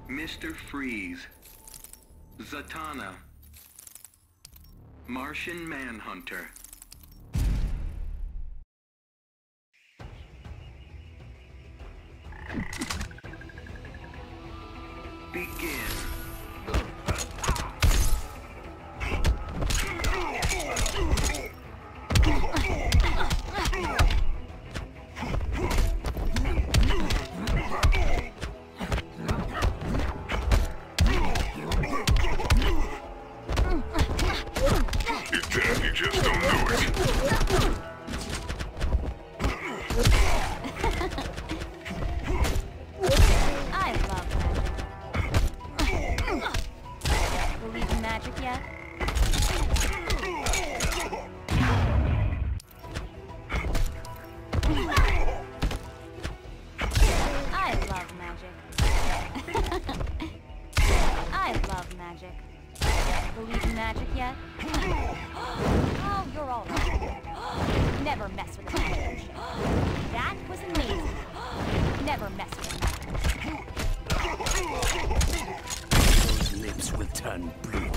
Mr. Freeze, Zatanna, Martian Manhunter. Begin. You just don't know it. I love magic. Believe in magic yet? I love magic. I love magic. Believe in magic yet? Oh, you're all right. Never mess with the magic potion. That was amazing. Never mess with it. Those lips will turn blue.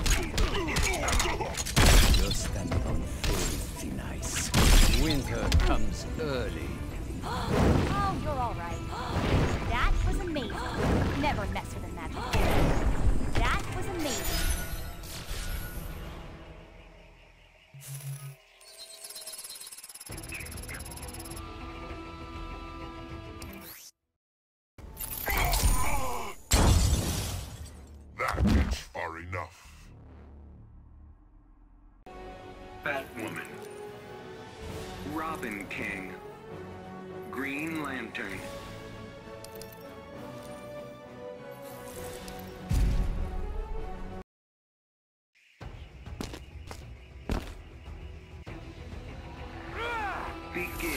You're standing on very thin ice. Winter comes early. Oh, you're all right. That was amazing. Never mess with a magic potion. That was amazing. That's far enough. Batwoman, Robin King, Green Lantern. Begin.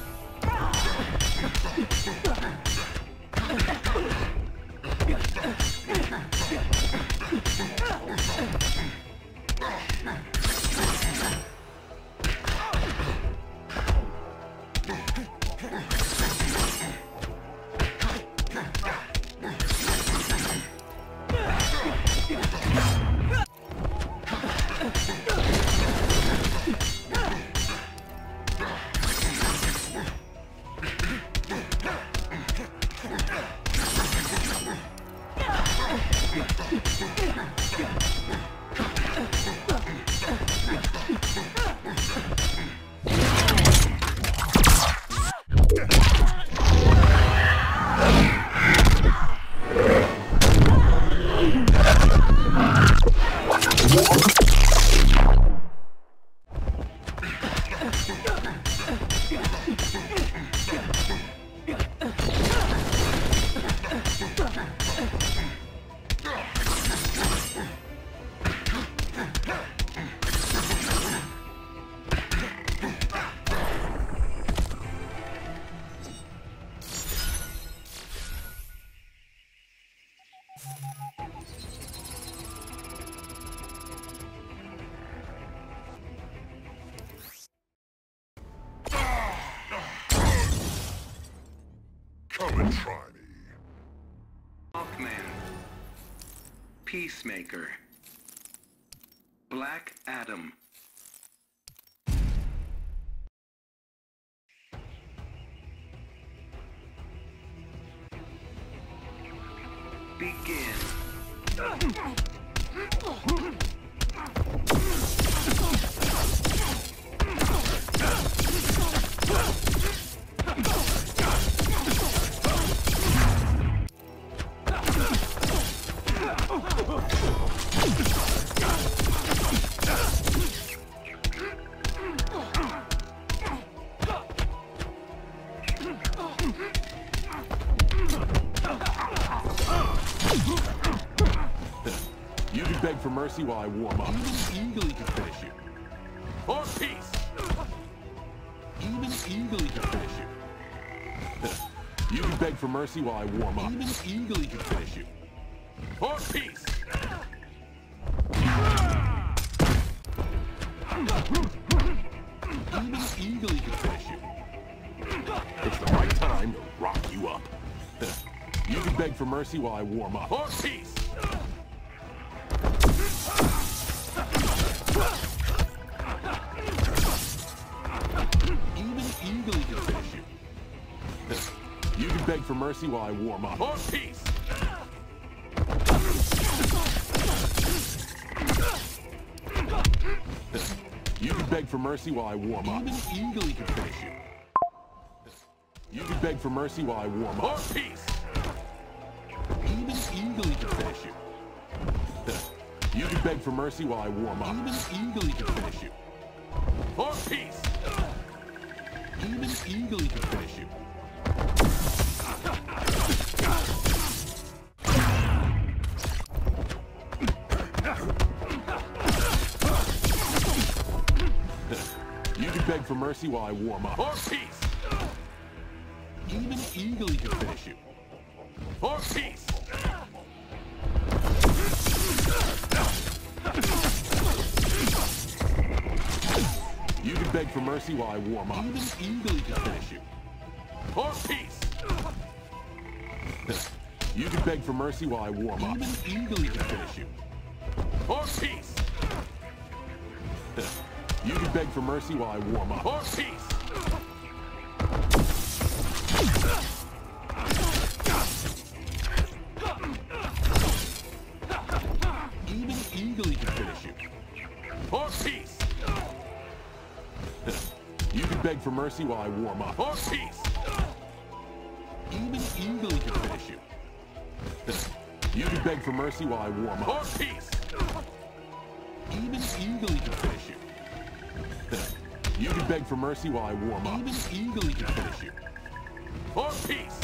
Come and try me. Hawkman, Peacemaker, Black Adam. Begin. You can beg for mercy while I warm up. Even eagerly can finish you. Or peace! Even eagerly can finish you. You can beg for mercy while I warm up. Even eagerly can finish you. Or peace! Even eagerly can finish you. It's the right time to rock you up. You can beg for mercy while I warm up. Or peace! Even eagerly can finish you. You can beg for mercy while I warm up. Or peace! You can beg for mercy while I warm up. Even eagerly can finish you. You can beg for mercy while I warm up. Or peace! Even eagerly can finish you. You can beg for mercy while I warm up. Even eagerly can finish you. Or peace! Even eagerly can finish you. You can beg for mercy while I warm up. Or peace! Even eagerly can finish you. Or peace! You can beg for mercy while I warm up. Even eagerly can finish you. Or peace! You can beg for mercy while I warm up. Even eagerly can finish you. Or peace! You can beg for mercy while I warm up. Or peace! Even eagerly can finish you. Or peace! You can beg for mercy while I warm up. Or peace! Even eagerly can finish you. You can beg for mercy while I warm up. Or peace! Even eagerly can finish you. You can beg for mercy while I warm up. Even eagerly can finish you. Or peace!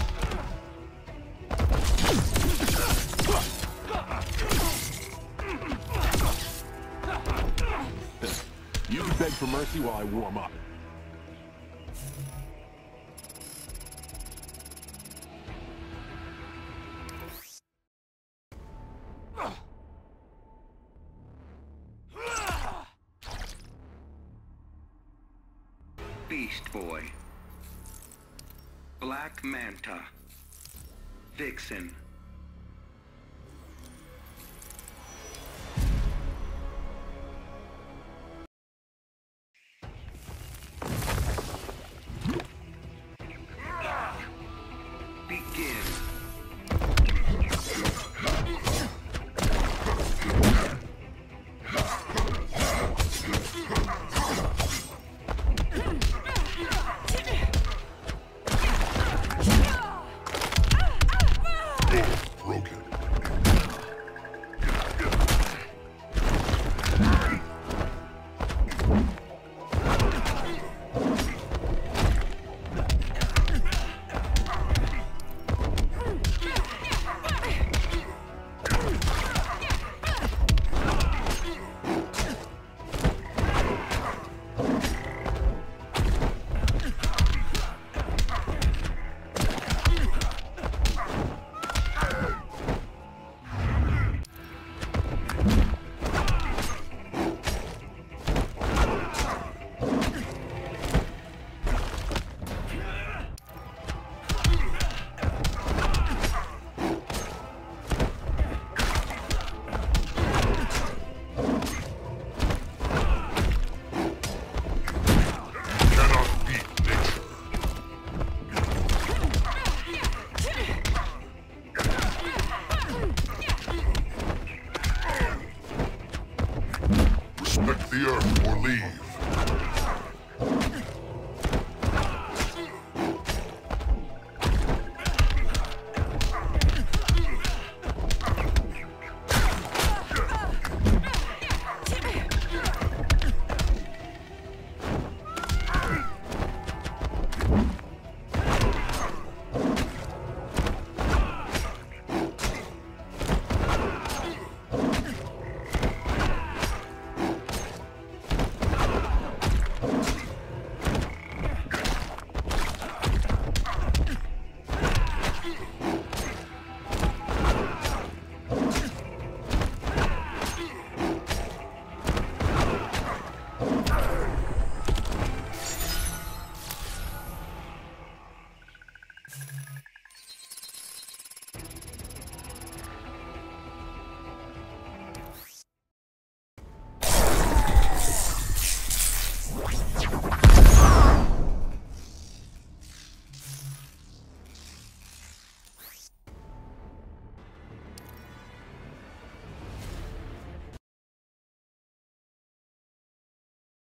You can beg for mercy while I warm up. Beast Boy. Black Manta. Vixen. Begin. Broken. Respect the earth or leave.